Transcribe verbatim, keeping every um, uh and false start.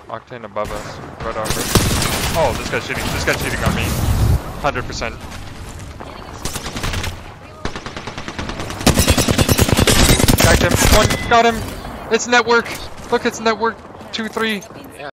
Octane above us. Red armor. Oh, this guy's cheating. This guy's cheating on me. one hundred percent. Cracked him. One. Got him. It's network. Look, it's network. Two, three.